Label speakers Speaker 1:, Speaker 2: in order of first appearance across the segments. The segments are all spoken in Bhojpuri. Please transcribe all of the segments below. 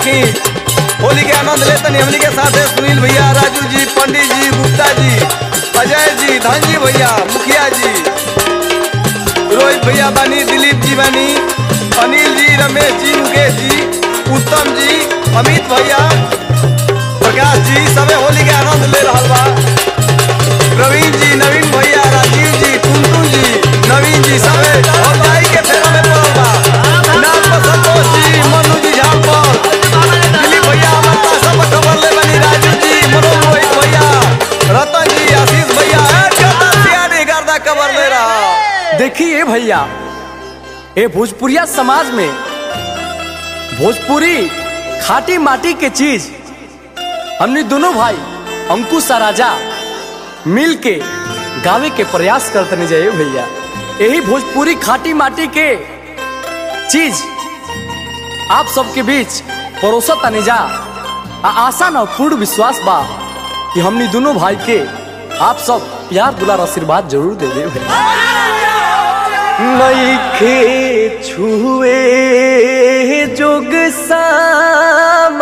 Speaker 1: देखी होली के आनंद लेते नहीं हमनी के साथ है सुनील भैया, राजू जी, पंडित जी, गुप्ता जी, अजय जी, धन जी भैया, मुखिया जी, रोहित भैया बानी, दिलीप जी बानी, अनिल जी, रमेश जी, मुकेश जी, उत्तम जी, अमित भैया, प्रकाश जी, सबे होली के आनंद ले रहा बा। प्रवीण जी, नवीन भैया, राजीव जी, टुनटुन जी, नवीन जी, सबे भौजाई के फेरा में पड़ल बा। नाम पर संतोष जी, मनु जी झालपर, दिलीप भैया हमारा सब खबर ले बनी, राजू जी, मनोज रोहित भैया, रतन जी, आशीष भैया, गर्दा खबर ले रहा।
Speaker 2: देखिए भैया, ये भोजपुरिया समाज में भोजपुरी खाटी माटी के चीज हमने दोनों भाई अंकुश और राजा मिल के गावे के प्रयास करते नहीं जाए भैया। यही भोजपुरी खाटी माटी के चीज आप सबके बीच परोसत नहीं जा। आशा न पूर्ण विश्वास बा कि हमने दोनों भाई के आप सब प्यार दुलार आशीर्वाद जरूर दे दे भैया।
Speaker 3: नइखे छुए जोग सामान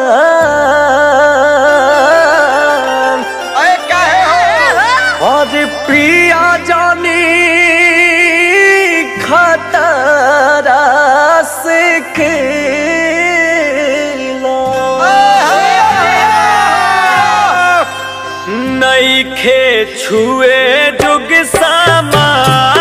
Speaker 3: और प्रिया जानी खतरा से खेला नइखे छुए जोग सामान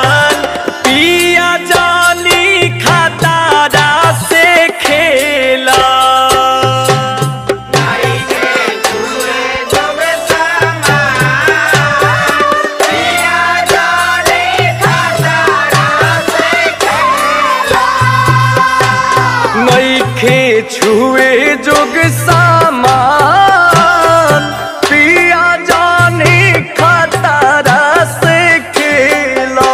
Speaker 3: छुए जोग सामान पिया जाने खतरा से खेला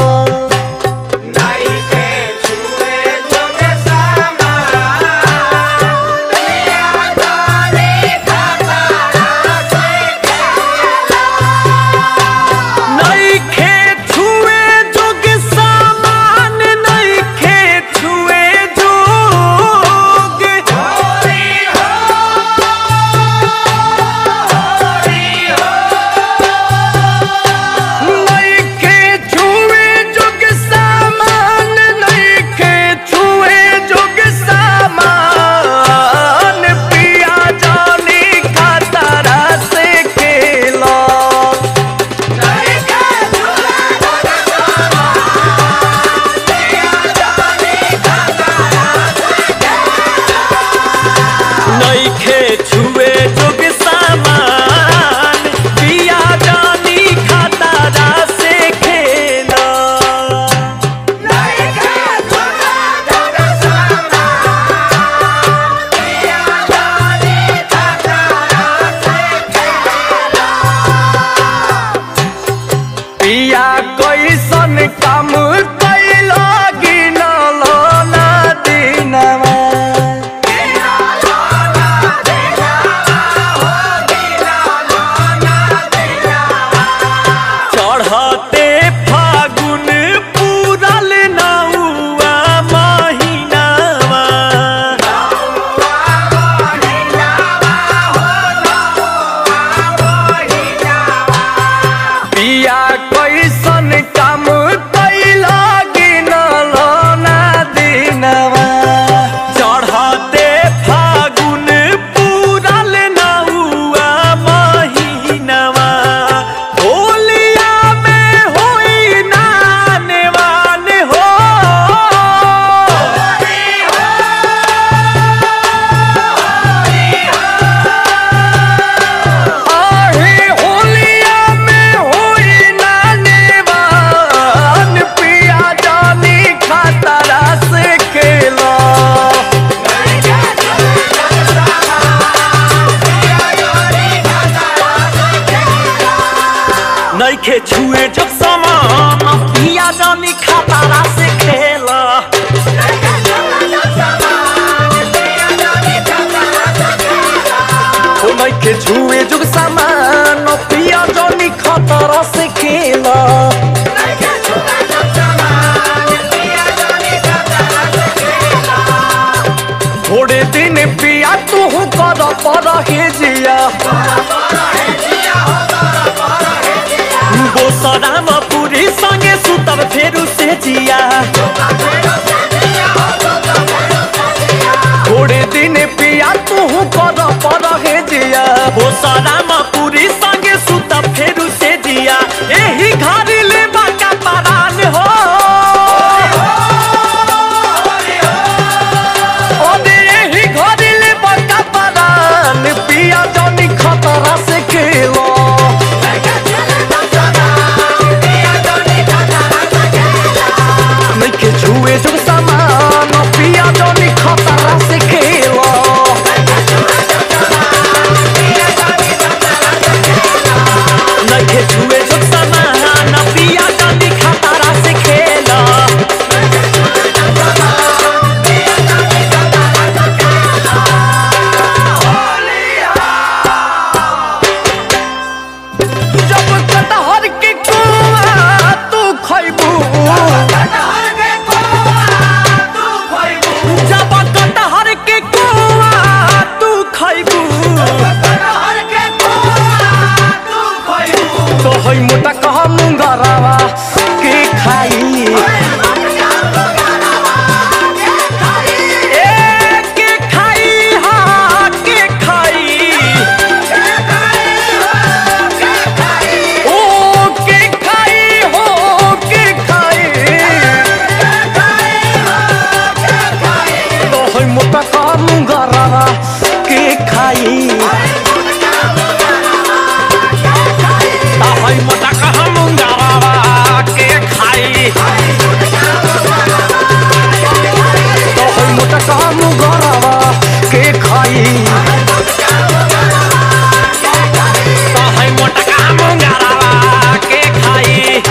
Speaker 3: नइखे छुए जोग सामान पिया जाने खतरा से खेला नइखे छुए जोग सामान नइखे छुए नइखे छुए जब सामान पिया जानी खतरा से खेला नइखे छुए जब सामान पिया जानी खतरा से खेला थोड़े दिन बोसराम पूरी संगे सुतब फेरू से जिया थोड़े दिन पिया तू कर पर हे जिया बोसराम पूरी संगे सुतब फेरू से जिया एही घर ले बाका परान हो एही घर ले बाका परान पिया जानी खतरा से खेलो नइखे छुए जो सामान पिया जानी खतरा से खेलो नइखे छुए जो सामान पिया जानी खतरा से खेलो जब कटहर के कुआ तू खइबू जब कटहर के कुआ तू खइबू तो हई मोटा कह मुंगरावा के खाई ए के खाई हाँ के खाई ओ के खाई हो के खाई तो हई मोटा कह मुंगरावा के खाई हई मोटा कह मुंगरावा के खाई तो हई मोटा कह मुंगरावा के खाई तो हई मोटा कह मुंगरावा के खाई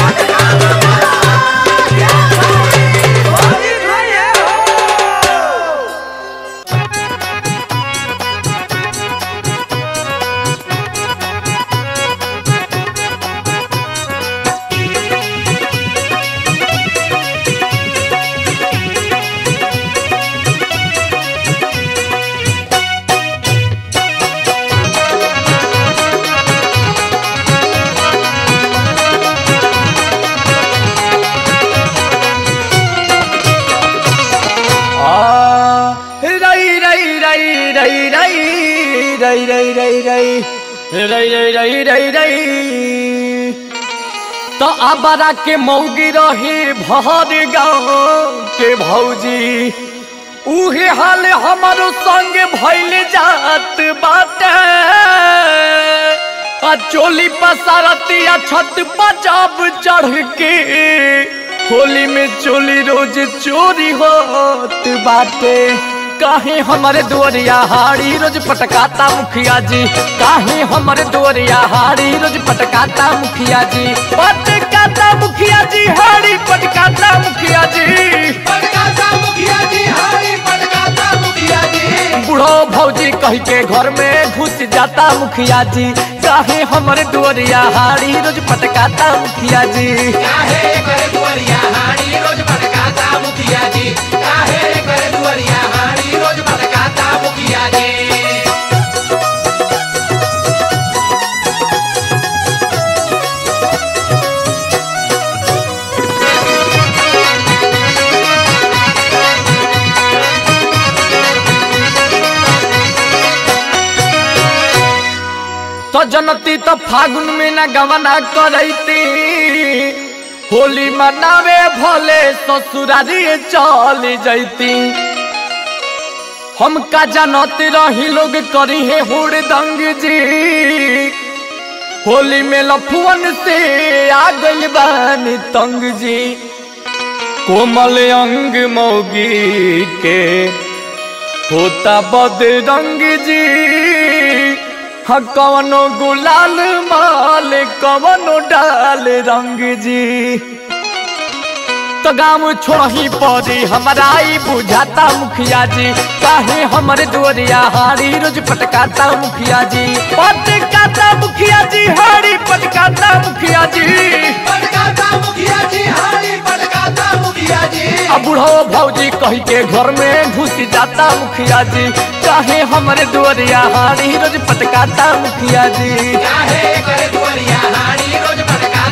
Speaker 3: तो आबरा के मौगी रही भर गाँव के भौजी उहे हाल हमारो संग भइल जात बाटे आ चोली पसारतिया छत पर जब चढ़ के होली में चोली रोज चोरी होत बाटे काहे हमारे दुआरिया हाड़ी रोज पटकाता मुखिया जी काहे हमारे दुआरिया हाड़ी रोज पटकाता मुखिया जी पटकाता मुखिया जी हाड़ी पटकाता मुखिया जी
Speaker 4: पटकाता मुखिया जी हारी पटकाता मुखिया जी
Speaker 3: बूढ़ो भौजी कह के घर में घुस जाता मुखिया जी काहे हमारे दुआरिया हाड़ी रोज पटकाता मुखिया जी
Speaker 4: काहे करे दुआरिया हारी रोज पटकाता मुखिया जी काहे करे दुआरिया हारी रोज पटकाता मुखिया जी
Speaker 3: तो जनती तो फागुन में न गवना करती होली मनावे भले ससुरारी चल जैती हम का जानते रही लोग करी है हुड़दंग जी होली में लफुअन से आ गइल बानी तंग जी कोमल अंग मौगी के होता बदरंग जी हाँ कवनो गुलाल माल कवनो डाल रंग जी तो गाँव छोड़ी पड़ी हमारा ही बुझाता मुखिया जी काहे हमारे दुआरिया हारी रोज पटकाता मुखिया जी पटकाता मुखिया जी हारी पटकाता मुखिया जी
Speaker 4: पटकाता मुखिया जी हारी पटकाता मुखिया जी
Speaker 3: अब बूढ़ो भौजी कह के घर में घुस जाता मुखिया जी काहे हमारे दुआरिया हारी रोज पटकाता मुखिया जी
Speaker 4: काहे करे दुआरिया हारी रोज पटकाता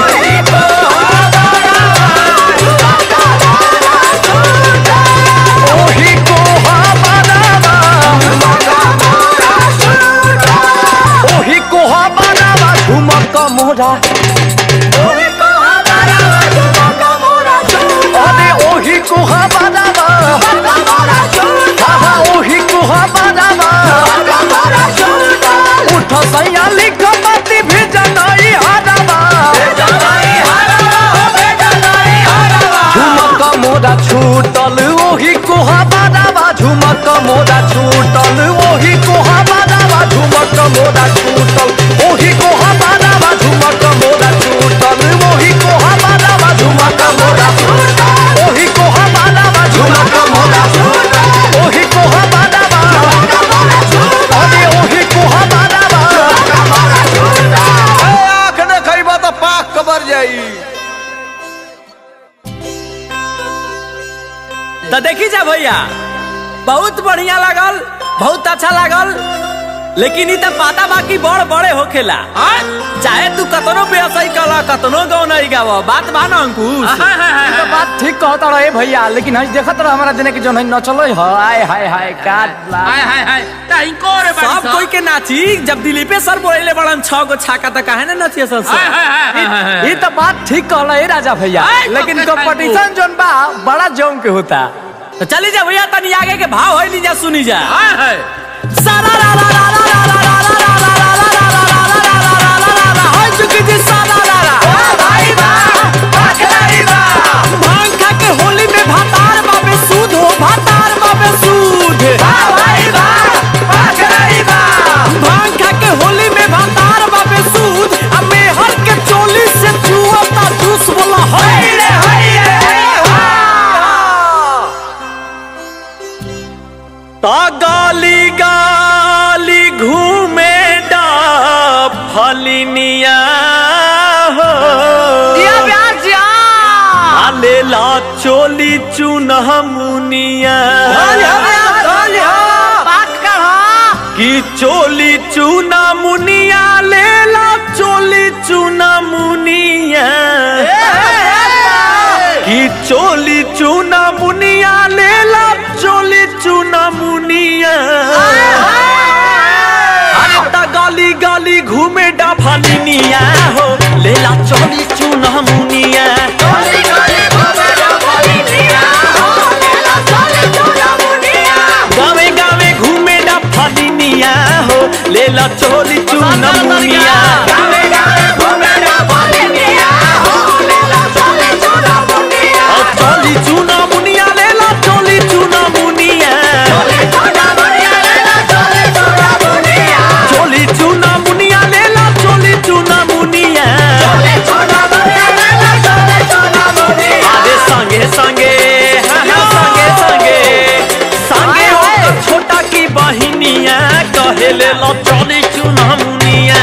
Speaker 2: छूटल ओही कोहा बादावा झुमक मोरा छूटल ओही कोहा बादावा झुमक मोरा छूटल ओही कोहा बादावा झुमक मोरा छूटल ओही कोहा बादावा झुमक मोरा छूटल ओही कोहा बादावा झुमक मोरा छूटल ओही कोहा बादावा झुमक मोरा छूटल अरे ओही कोहा बादावा झुमक मोरा छूटल
Speaker 1: आँख न खइबा तो पाक कबर जाई।
Speaker 2: तो देखी जा भैया बहुत बढ़िया लागल बहुत अच्छा लागल लेकिन इ त पाता बाकी बड़ बड़े होखेला चाहे तू कतनो बेअसई कला कतनो गाँव नहीं गाव बात बा ना अंकुश तो बात ठीक कहता रहे भैया लेकिन हम देखत रह हमारा दिन के जो न चलो हाय हाय हाय काट
Speaker 3: हाय हाय हाय ताइको रे बाड़ी
Speaker 2: सब कोई के नाची जब दिलीपे सर बोले बड़न 6 गो छाका त काहे न नचिए सब ये तो बात ठीक कहला है राजा भैया लेकिन कंपटीशन जोन बा बड़ा जम के होता तो चली जा भैया तनी आगे के भाव होई ली जा सुनी जा सारा रा रा रा रा रा रा रा रा रा होई चुकी जी सारा रा रा भाई बा भाई बा भांग खा के होली में भातार बाबे सूद हो भातार बाबे सूद भाई बा भाई बा भांग खा के होली में भातार बाबे सूद अब मेहर के चोली से चुअता जूस बोला हाय रे ता गाली गाली घूमे डा फलिनिया हो लेला चोली चुनह मुनिया की चोली चुना मुनिया लेला चोली चुना मुनिया की चोली चुना मुनिया लेला चोली चुना मुनिया अरे ता गाली गाली घूमे डाफालिनिया हो लेला चोली चुना मुनिया गावे गावे घूमे डाफालिनिया हो लेला चोली चुना मुनिया गावे गावे घूमे डाफालिनिया हो लेला चोली चुना मुनिया चोली चुना मुनिया लेला चोली चुना मुनिया चोली चुना मुनिया लेला चोली चुना मुनिया अरे संगे संगे संगे संगे संगे हो छोटा की बहिनिया कहे लेला चोली चुना मुनिया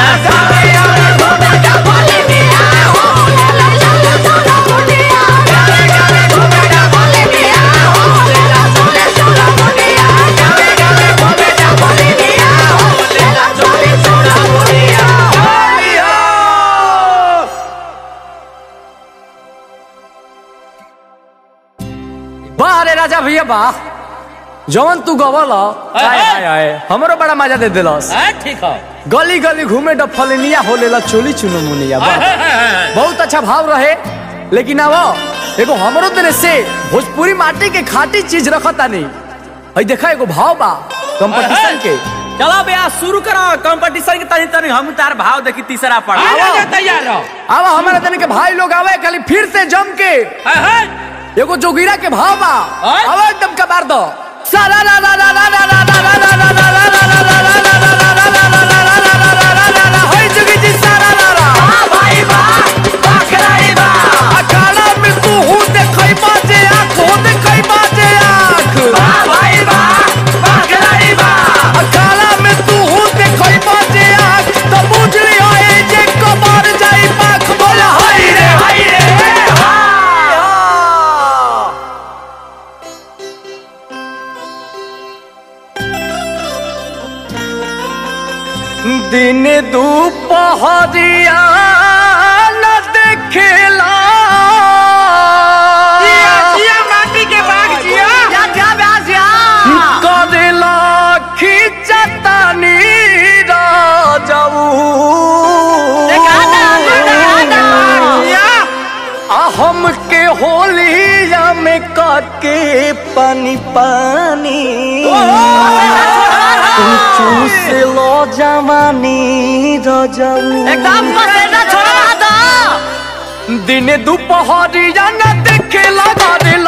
Speaker 2: बारे राजा भैया बा जवन तू गवल हमरो बड़ा मजा दे दिलस
Speaker 3: ठीक है
Speaker 2: गली गली घूमे डफलिनिया हो लेला चोली चुनो मुनिया बा बहुत अच्छा भाव रहे लेकिन अब एगो हमरो तरह से भोजपुरी माटी के खाटी चीज रखता नहीं हई देखा एगो भाव बा कंपटीशन के चलो भैया शुरू करो कंपटीशन के तनी तनी हम तार भाव देखी तीसरा पड़ा
Speaker 3: तैयार रहो
Speaker 2: अब हमारे तनी के भाई लोग आवे खाली फिर से जम के एगो जोगिरा के भाव बा अब एकदम कबार दो सारा रा रा रा रा रा रा रा रा रा रा रा रा रा होई जोगी जी सारा रा रा भाई बा बाखराई बा अखाड़ा में तू हो देखई बाजे आंख हो देखई बाजे आंख भाई बा बाखराई बा अखाड़ा में तू हो देखई बाजे आंख तो बुझ लियो ए जे कबार जाई पाख बोला हाय रे दिन दुपहरिया न देखेला
Speaker 3: माटी के बाग
Speaker 2: करेला खिंचतानी राजाऊ हम के होलिया में काके पानी पानी चूस लो जवानी रजाऊ
Speaker 3: एकदम
Speaker 2: दिन दुपहरिया न देखेला करेला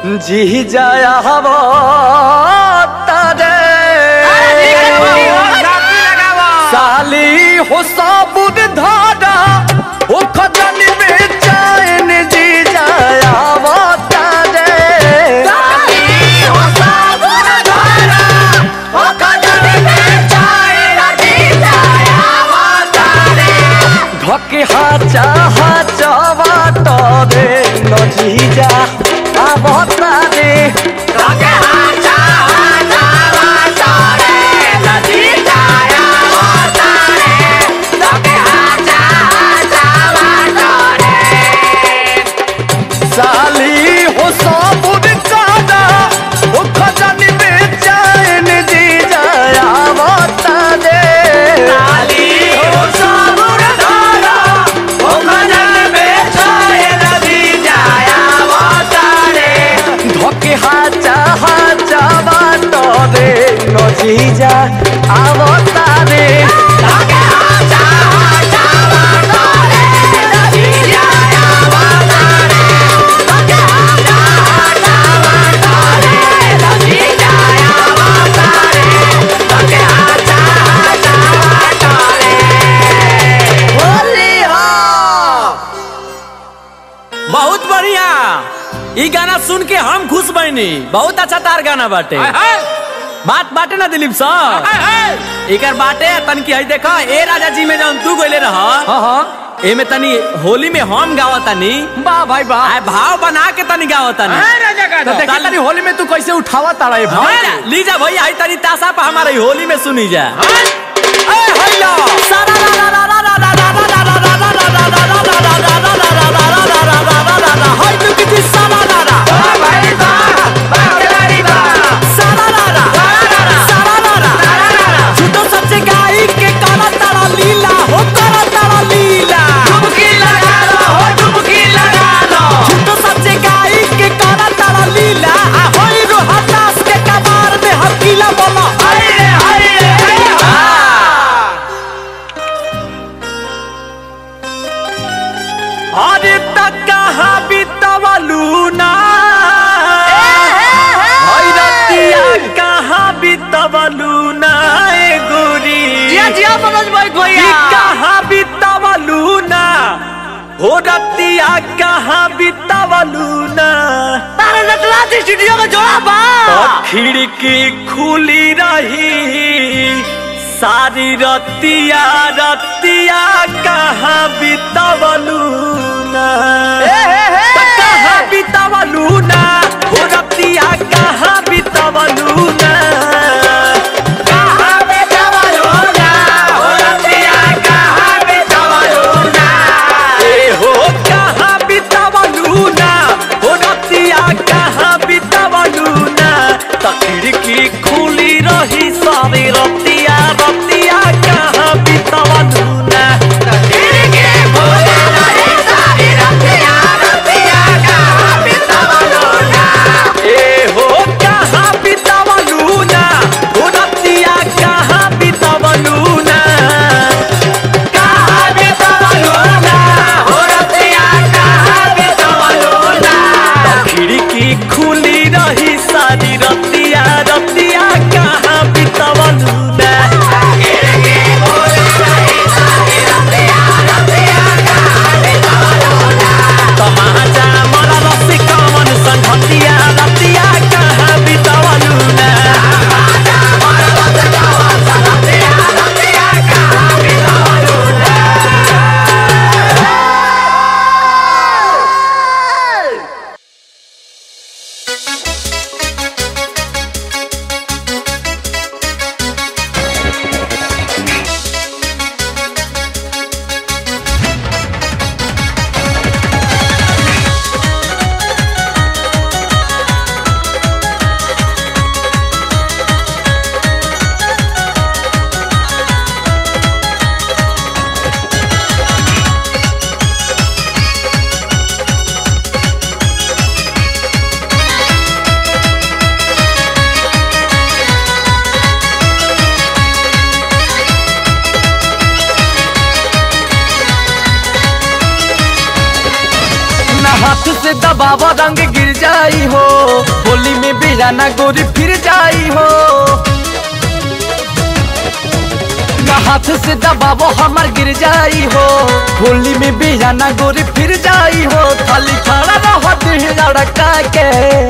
Speaker 2: जी जाया हवा तारे साली हो साबुन धारा ओ खजन में चैन जी जाया हवा तारे धके हाचा हाचा बाटरे नजी जा आवता रे धके हाचा हाचा बाटरे नजी जा आवता रे धके हाचा हाचा बाटरे साली हो साबुन कादा ओ खजन में चैन जी जा आवता रे साली हो साबुन धके हाचा हाचा बाटरे नजी जा आवता रे धके हाचा हाचा बाटरे नजी जा आवता रे धके हाचा हाचा बाटरे नजी जा आवता रे धके हाचा हाचा बाटरे होली हो।
Speaker 3: बहुत बढ़िया। ई गाना सुन के हम खुश बनी। बहुत अच्छा तार गाना बाटे। बात बाटे ना दिलीप सर एकर बाटे तन की हई देखा ए राजा जी में जौन तू गइले रह ए में तनी होली में हम गावतानी
Speaker 2: वाह भाई वाह
Speaker 3: भाव बना के तनी गावतानी
Speaker 2: तो देखा तनी होली में तू कैसे उठावा तारा ये भाव
Speaker 3: लीजा भैया हई तनी तासा पे हमारे होली में सुनी जा ए हैला सारा ला ला ला ला ला ला ला ला हई तू किती सारा ला ला भाई वाह बाकलारी वाह सारा ला ला सारा ला ला झूठो सच्चे गाई के काला तारा लीला हो काला तारा लीला डुबकी लगा लो हो डुबकी लगा लो झूठो सच्चे गाई के काला तारा लीला आ होई रो हतास के कबार में हकीला बोलो हाय रे अरे तक कहाँ बितवलू ना रतिया कहाँ बितवलू ना ए गोरी
Speaker 2: जिया मनोज भाई भैया
Speaker 3: कहाँ बितवलू ना हो रतिया कहाँ बितवलू ना
Speaker 2: तारा नटला स्टूडियो में जोड़ा बा
Speaker 3: खिड़की खुली रही सारी रतिया रतिया कहाँ बितवलू ना कहाँ बितवलू ना हो रतिया कहाँ बितवलू ना कहाँ बितवलू ना हो रतिया कहाँ बितवलू ना ए हो कहाँ बितवलू ना हो रतिया कहाँ बितवलू ना त खिड़की खुली रही सारी रतिया रतिया कहाँ बितवलू ना खिड़की खुली रही सारी रतिया रतिया कहाँ बितवलू ना ए हो कहाँ बितवलू ना हो रतिया कहाँ बितवलू ना कहाँ बितवलू ना हो रतिया कहाँ बितवलू ना खिड़की खुली रही सारी रतिया रतिया कहाँ बितवलू ना तमाचा मरा रसी कमन संघतिया रतिया कहाँ बितवलू ना
Speaker 2: हाथ से दबावा रंग गिर जाए
Speaker 3: जाई हो, होली में बेजाना गोरी फिर जाई हो। ना हाथ से दबावो हमार गिर जाई हो, होली में बेजाना गोरी फिर जाई हो। खाली खड़ा रह देह लड़का के,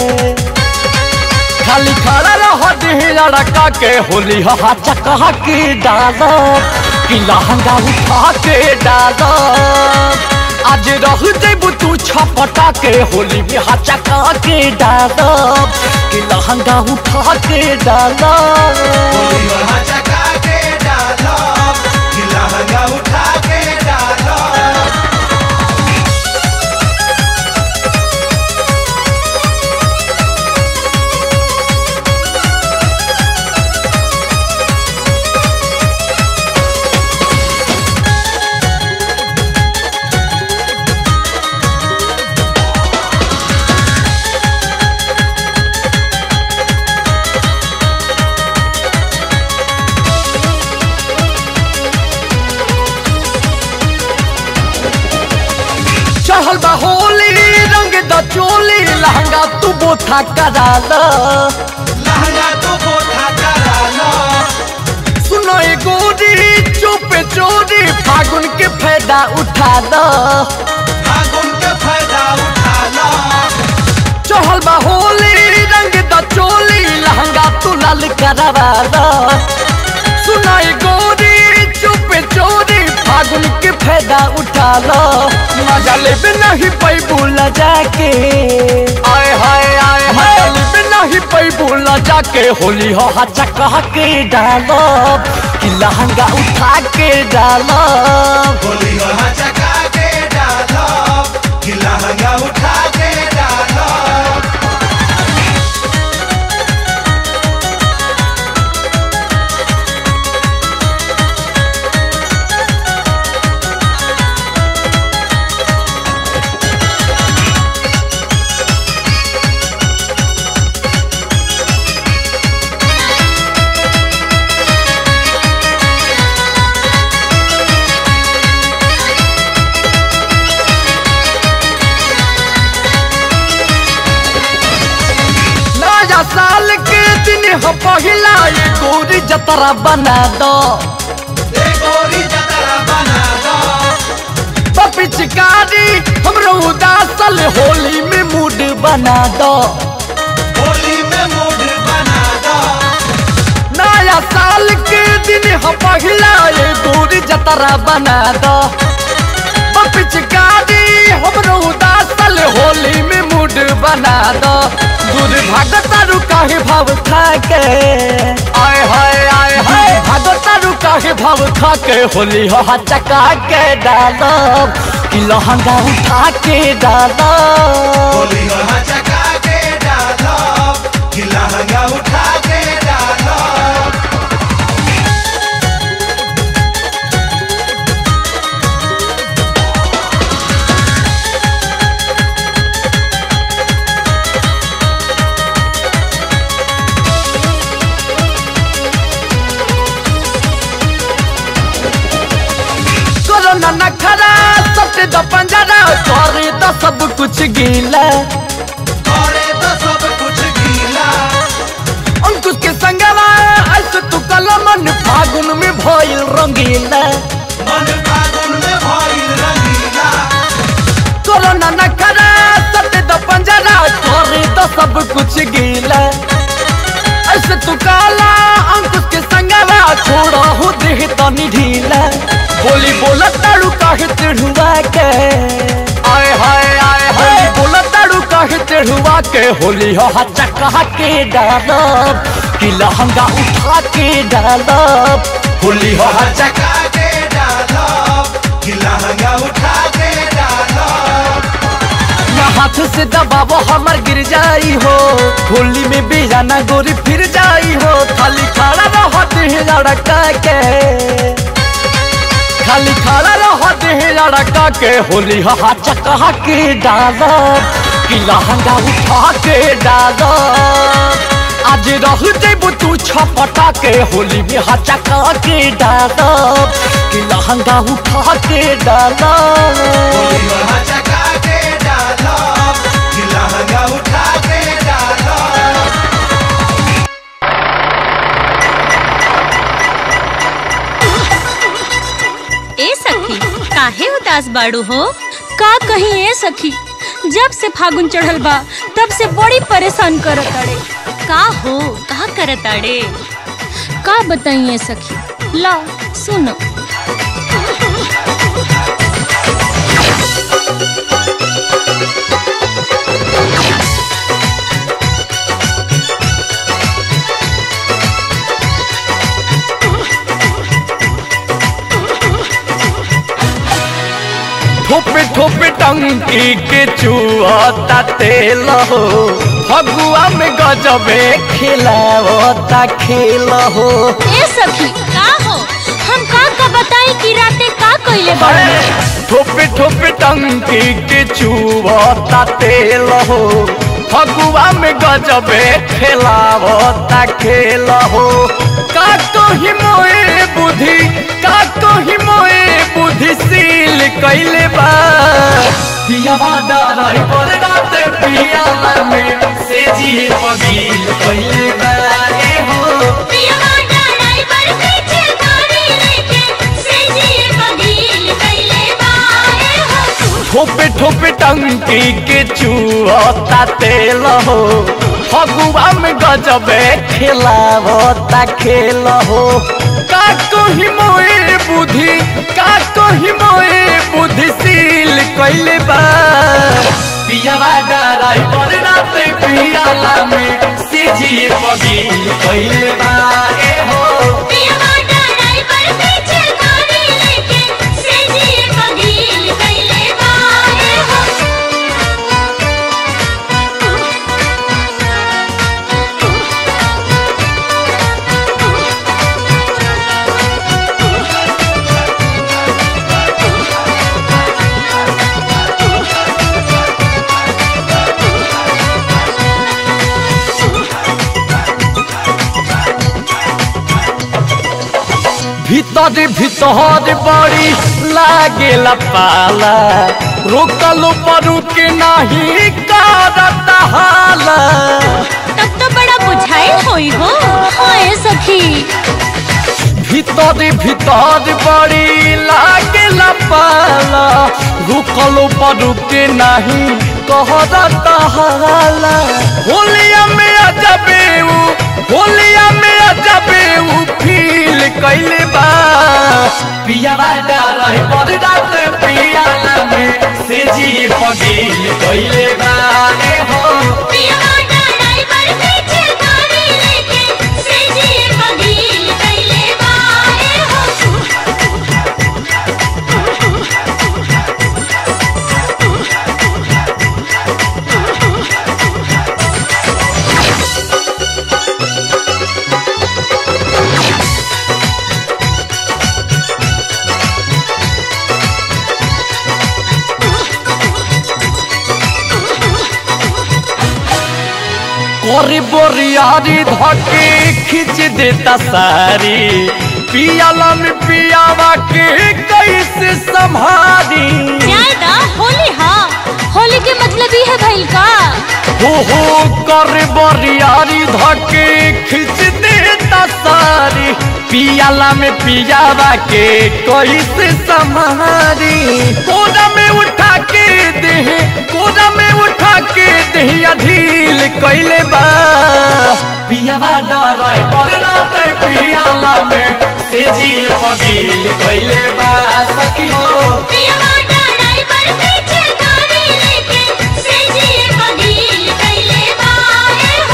Speaker 3: खाली खड़ा रह देह लड़का के। होली हा चका के डालो कि लहंगा उठा के डालो। आज रह जेबू तू छपटा के, होली में हा चका के डालो कि लहंगा उठा के डालो।
Speaker 4: होली में हा चका के डालो कि लहंगा उठा के डालो।
Speaker 3: चहल बा होली रंग द चोली, लहंगा तू बोथा कराला,
Speaker 4: लहंगा तो बोथा करालो।
Speaker 3: सुनो ए गोरी चुपे चोरी, फागुन के फायदा उठा लो,
Speaker 4: फागुन के फायदा उठा लो।
Speaker 3: चहल बा होली रंग द चोली, लहंगा तू लाल कराला। सुनो ए गोरी चुपे चोरी, फागुन के फायदा उठा लो। मजा लेबे नहीं पैबू जाके, आए हाय आए हाय, लेबे नहीं पैबू जाके। होली हो चका के डालो कि लहंगा उठा के डालो।
Speaker 4: होली में हा चका के डालो कि लहंगा उठा के डालो।
Speaker 3: नया साल के दिन हो पहिला, ये गोरी जतरा बना दो,
Speaker 4: ए गोरी जतरा बना दो।
Speaker 3: पिचकारी हमरो उदासल, होली में मूड बना दो,
Speaker 4: होली में मूड बना दो।
Speaker 3: नया साल के दिन हो पहिला, ये गोरी जतरा बना दो। पिचकारी हमरो उदासल, होली में मूड बना दो। दूर भागतारू काहे भाव खा के, आए हाय आए हाय, भागतारू काहे भाव खा के। होली हो चका के डालो कि लहंगा उठा के डालो।
Speaker 4: होली में हा चका के डालो कि लहंगा उठा के डालो।
Speaker 3: कोरोना न खरा सटे द पंजरा, करे तो सब कुछ गीला।
Speaker 4: करे तो सब कुछ गीला।
Speaker 3: अंकुश के संगवा ऐसे तू कलमन, फागुन में भइल रंगीला।
Speaker 4: मन फागुन में भइल रंगीला।
Speaker 3: कोरोना न खरा सटे द पंजरा, करे तो सब कुछ गीला। ऐसे तू काला अंकुश के संगवा, छोड़ा हो देह तनी ढीला। बोली बोला ताड़ू काहे तेढ़ुआ के, आए हाय आए हाय, बोला ताड़ू काहे तेढ़ुआ के। होली हो चका के डालो कि लहंगा उठा के डालो।
Speaker 4: होली हो हा चका के डालो कि लहंगा उठा के डालो।
Speaker 3: ना हाथ से दबावो हमार गिर जाई हो, होली में बेजाना गोरी फिर जाई हो। खाली खड़ा रह देह लड़का के, खाली खड़ा रह देह लड़का के। होली हा चका के डालो कि लहंगा उठा के डालो। आज रह जेबू तू छपटा के, होली में हा चका के डालो कि लहंगा उठा के डालो।
Speaker 4: होली में हा चका के डालो लहंगा उठा के डालो।
Speaker 5: ए सखी काहे उदास बाड़ू हो? का कहीं ए सखी, जब से फागुन चढ़ल बा तब से बड़ी परेशान करत अड़े। का हो का करत अड़े? का बताइए सखी, ला सुनो।
Speaker 3: ठोपे ठोपे टंकी के चुआता तेल हो, फगुआ में गजबे खिलावता खेल हो।
Speaker 5: ए सखी का हो, हम का बताई कि राते का कइले बाड़े?
Speaker 3: ठोपे ठोपे टंकी के चुआता तेल हो, फगुआ में गजबे खिलावता खेल हो। का कही मोए बुद्धि, का कही मोए बुद्धिशील कइले बा। पियावा डाराई पर रात पियाला में से जी पगील कइले बा। ए हो
Speaker 5: पियावा डाराई पर पीछे कारी लेके से जी पगील कइले बा। ए हो
Speaker 3: ठोपे ठोपे टंकी के चुआता तेल हो, फगुआ में गजबे खिलावता खेल हो। का कही मोए बुद्धि, का कही मोए बुद्धिशील कइले बा। पियावा डाराई पर रात पियाला में से जी पगील कइले बा। ए हो
Speaker 5: पियावा डाराई पर पीछे कारी लेके से जी पगील कइले बा। ए हो
Speaker 3: भीतर भीतर बड़ी लागेला पाला, रोकलो परू के नहीं करत हाला।
Speaker 5: तब तो बड़ा बुझाइल होई हो। हाय सखी
Speaker 3: भीतर भीतर बड़ी लागेला पाला, रोकलो परू के नहीं करत हाला। होलिया में अजबे उ, होलिया में अजबे उ फील कइले बा। पियावा डाराई पर रात पियाला में से जी पगील कइले बा। ए हो
Speaker 5: पियावा डाराई पर पीछे कारी लेके से जी पगील कइले बा। ए हो
Speaker 3: कोरी बोरियारी धके खींच देता सारी, पियाला में पियावा के कैसे संभारी।
Speaker 5: ज्यादा होली हाँ, होली के मतलब ही है भइल का।
Speaker 3: हो कर बोरियारी धके खींच देता सारी, पियाला में पियावा के कैसे संभारी। कोना में उठा के दे, कोना में उठा के दे अधील कइले बा। पियावा डाराई पर रात पियाला में से जी पगील कइले बा। सखी हो
Speaker 5: पियावा डाराई पर पीछे कारी लेके से जी पगील कइले बा। ए हो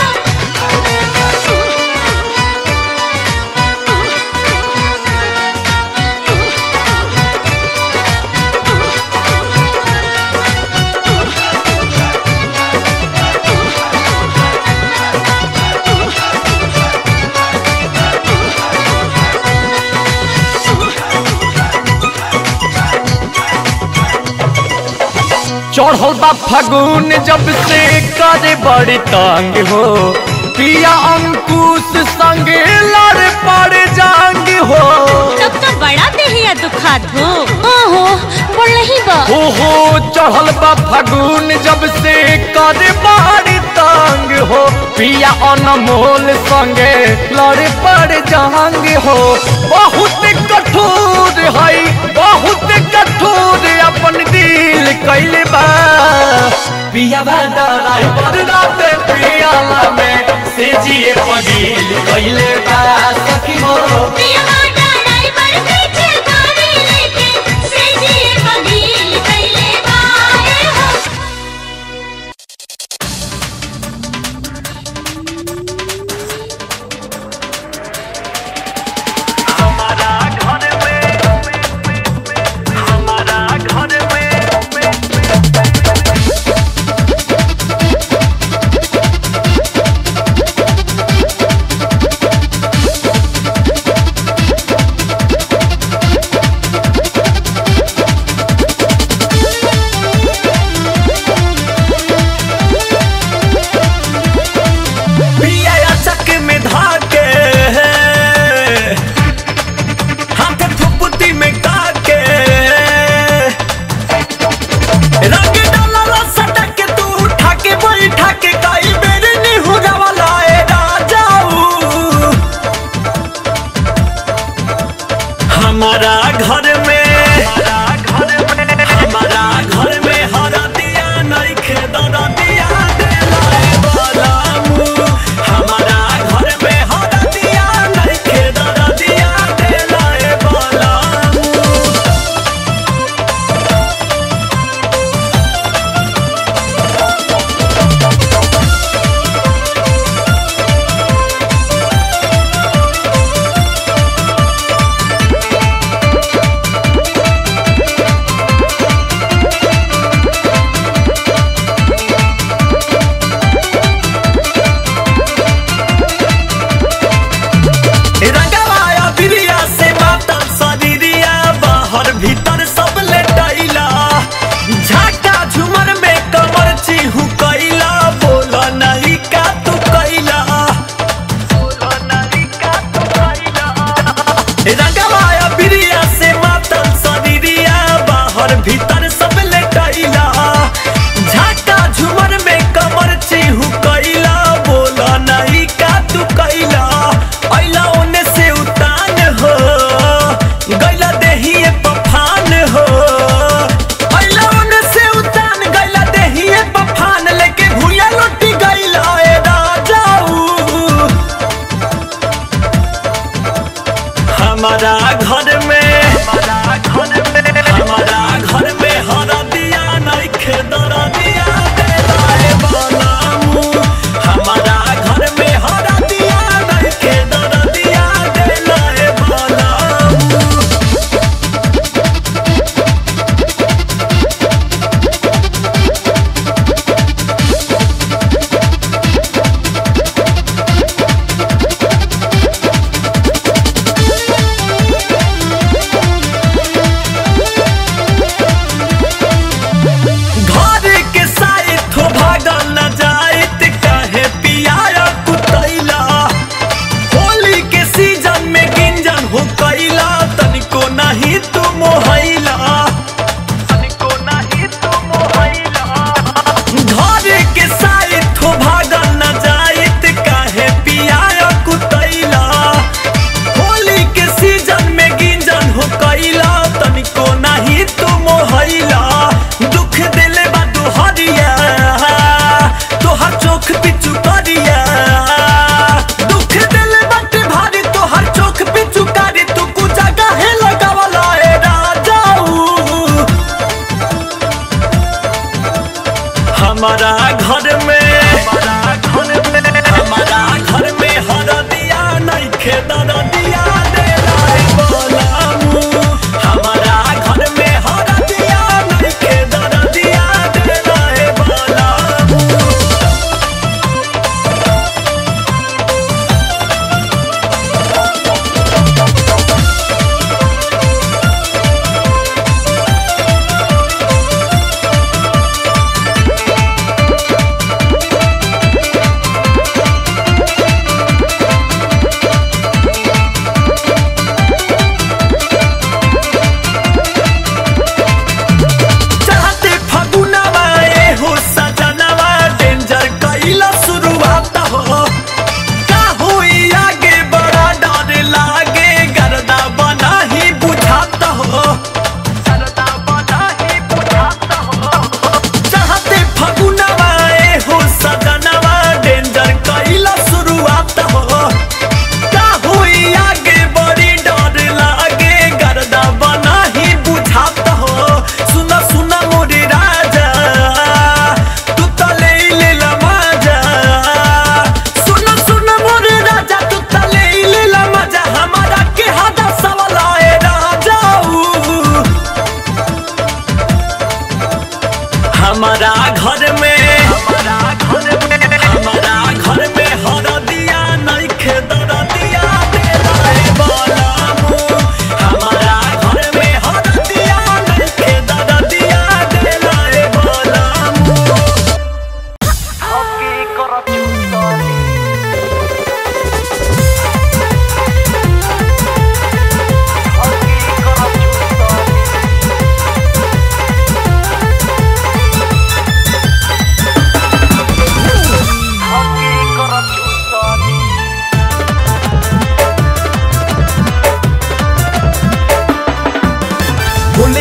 Speaker 3: चढ़ल बा फागुन जब से करे बड़ी तंग हो, पिया अंकुश संगे लड़ पड़ जांग हो।
Speaker 5: तब तो बड़ा देहिया दुखात हो। ओहो बोल नहीं बा।
Speaker 3: हो चढ़ल बा फागुन जब से करे बाड़ी तंग हो पिया अनमोल संगे लड़े पड़ जंग हो बहुत कठोर है बहुत कठोर अपन दिल कैले बा पिया ड्राइवर रात पियाला में से जिए पगील कैले बा सखी हो
Speaker 6: भीतर सब लेटाइला झाका झुमर में कमर चिहू कैला बोला नहीं का तू कैला ऐला ओने से उतान हो गैला देहिए पफान हो ऐला ओने से उतान गैला देहिए पफान लेके भूया लुटी गैला ए राजाऊ हमारा घर में हरा दिया नहीं खेदरा दिया देलाए बालामू हमारा घर में हरा दिया नहीं खेदरा दिया देलाए बालामू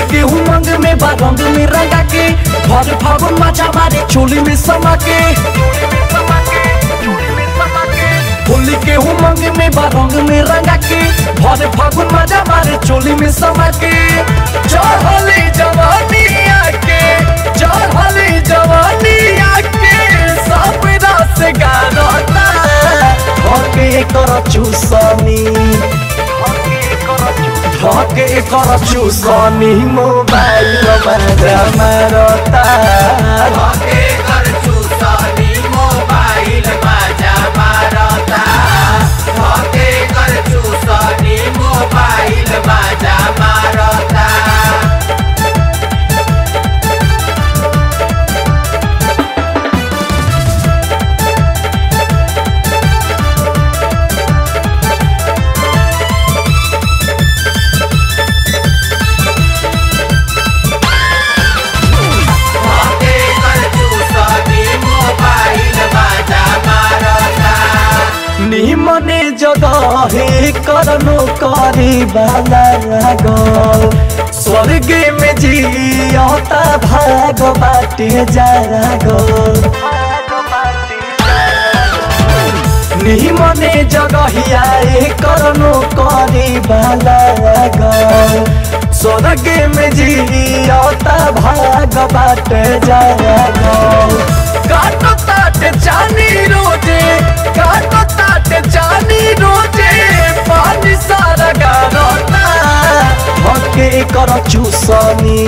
Speaker 3: के उमंग में बारंग में रंगा के भर फागुन मजा मारे चोली में समा के होली के उमंग में बारंग में रंगा के भर फागुन मजा मारे चोली में समा के चढ़ली जवानी आके चढ़ली जवानी आके सब रस गारता धके कर चूसनी धके कर चूसनी मोबाइल मजा मारता
Speaker 4: धके कर चूसनी मोबाइल मजा मारता धके कर चूसनी मोबाइल मजा मारता
Speaker 3: निमने जगह करनो करे वाला गल स्वर्ग में जियता भाग बाटे जागल निमने जगहिया करनो करे वाला गल स्वर्ग में जियता भाग बाटे जागल काटो ताट जानी रोजे काटो ताट जानी रोजे पानी सारा गारता धके कर चूसनी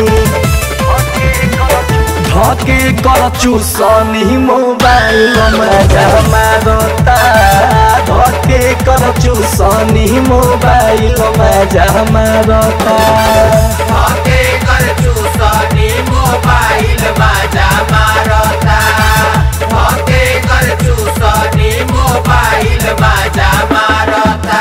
Speaker 3: धके कर चूसनी मोबाइल मजा मारता धके कर चूसनी मोबाइल मजा मारता
Speaker 4: धके कर चूसनी मोबाइल मजा मारता धके कर चूसनी मोबाइल मजा मारता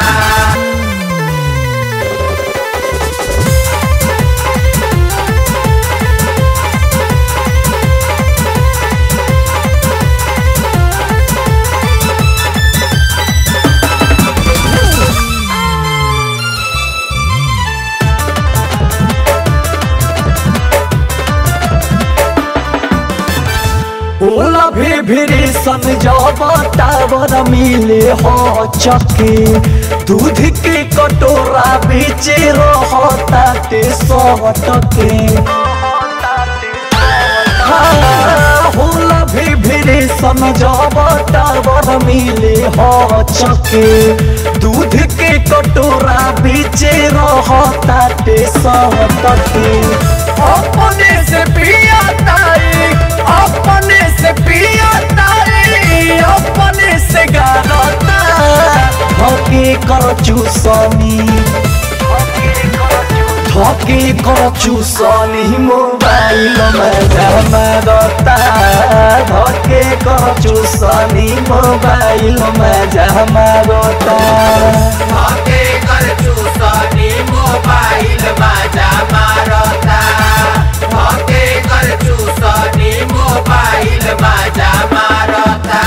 Speaker 3: ओला भी सन जब टावर मिले हो चके दूध के कटोरा बेचे रहता ते सटके होला भी सन जब टावर मिले हो चके दूध के कटोरा बेचे रहता ते सटके अपने से पिया ताई अपने से पिया तारी अपने से गारता धके कर चूसनी धके कर चूसनी मोबाइल मजा मारता धके कर चूसनी मोबाइल मजा मारता
Speaker 4: धके कर चूसनी मोबाइल मजा मारता धके कर चूसनी मोबाइल मजा मारता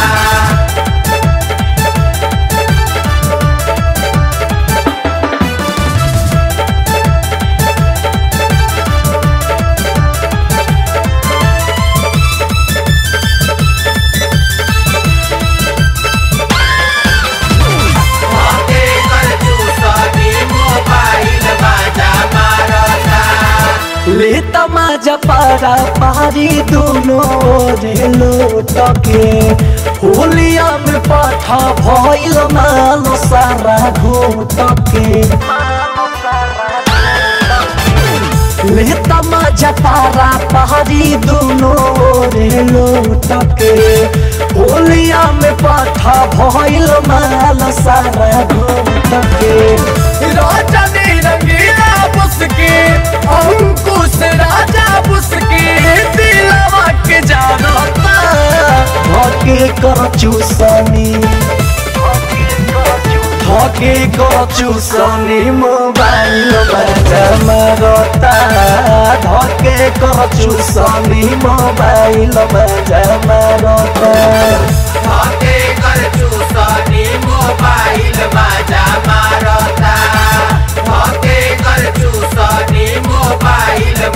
Speaker 3: लेता मजा पारा पारी दोनों रे लोटके होलिया में पाठा भइल मालो सारा घोटके लेता मजा पारा पारी दोनों रे लोटके होलिया में पाठा भइल मालो सारा घोटके राजा ने रंगीला बुसके अंकुश राजा बुसके दिलवा के जानता धके कर चूसनी धके कर चूसनी मोबाइल मजा मारता धके कर चूसनी मोबाइल मजा मारता
Speaker 4: धके कर चूसनी मोबाइल मजा मारता धके कर चूसनी मोबाइल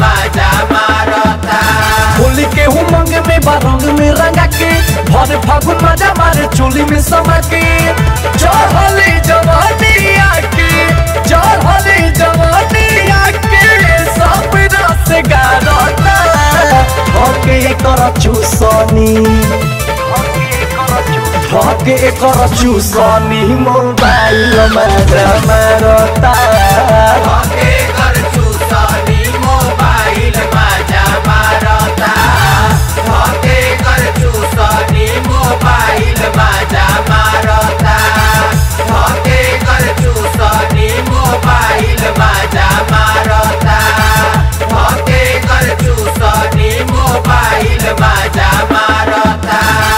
Speaker 3: धके कर चूसनी मोबाइल मजा मारता
Speaker 4: धके कर चूसनी मोबाइल मजा मारता धके कर चूसनी मोबाइल मजा मारता धके कर चूसनी मोबाइल मजा मारता धके कर चूसनी मोबाइल मजा मारता।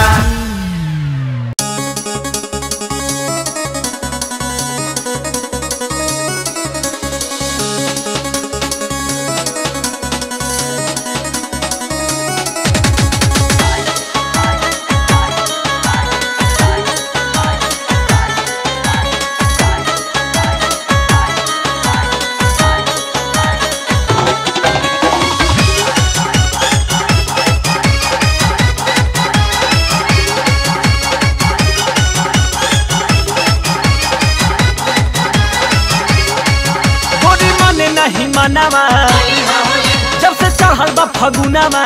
Speaker 6: नहीं मनावा जब से चढ़ल बा फगुनावा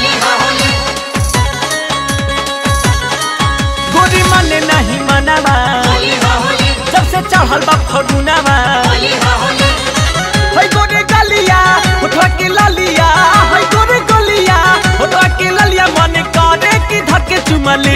Speaker 6: गोरी मने नहीं मनावा जब से चढ़ल बा फगुनावा है गोरे गलिया उठवा के ललिया है गोरे गलिया उठवा के ललिया मन करे कि धके चुमली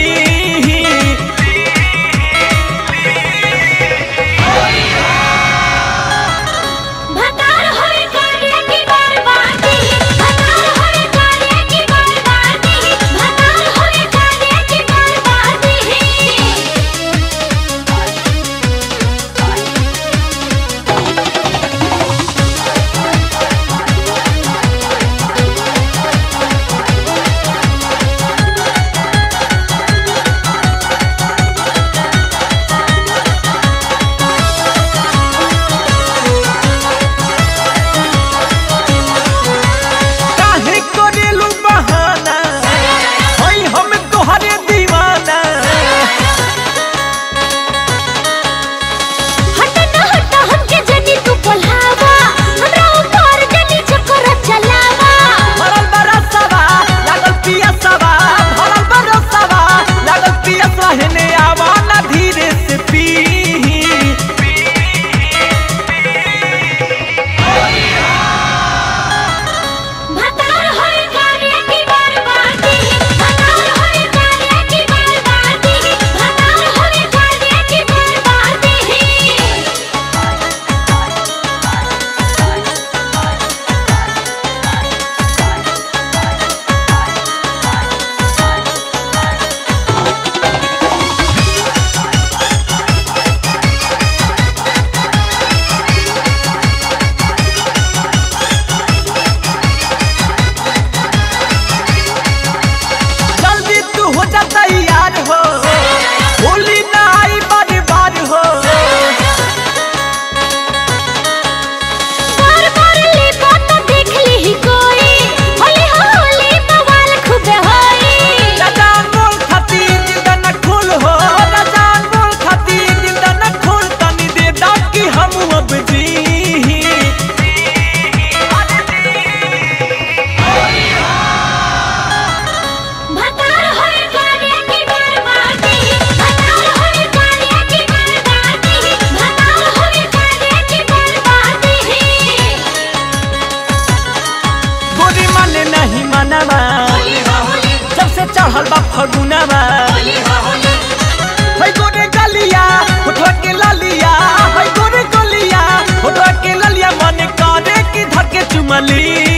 Speaker 6: जब से चढ़ल बा फगुनावा है गोरे गलिया उठवा के ललिया है गोरे गलिया उठवा के ललिया मन करे कि धके चुमली